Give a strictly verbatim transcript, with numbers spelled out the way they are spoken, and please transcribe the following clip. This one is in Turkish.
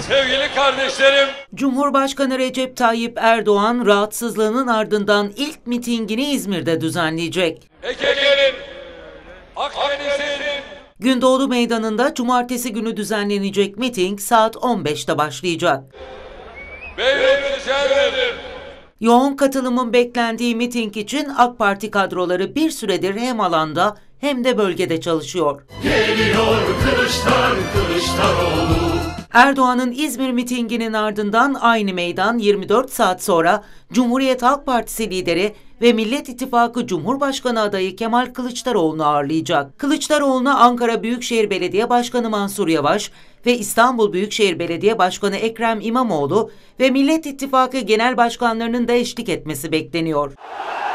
Sevgili kardeşlerim, Cumhurbaşkanı Recep Tayyip Erdoğan rahatsızlığının ardından ilk mitingini İzmir'de düzenleyecek. Ege'nin, Akdeniz'in, Gündoğdu Meydanı'nda cumartesi günü düzenlenecek miting saat on beşte başlayacak. Beylikdüzü'nün, Yoğun katılımın beklendiği miting için AK Parti kadroları bir süredir hem alanda hem de bölgede çalışıyor. Geliyor Kılıçlar, Kılıçdaroğlu. Erdoğan'ın İzmir mitinginin ardından aynı meydan yirmi dört saat sonra Cumhuriyet Halk Partisi lideri ve Millet İttifakı Cumhurbaşkanı adayı Kemal Kılıçdaroğlu'nu ağırlayacak. Kılıçdaroğlu'na Ankara Büyükşehir Belediye Başkanı Mansur Yavaş ve İstanbul Büyükşehir Belediye Başkanı Ekrem İmamoğlu ve Millet İttifakı Genel Başkanlarının da eşlik etmesi bekleniyor.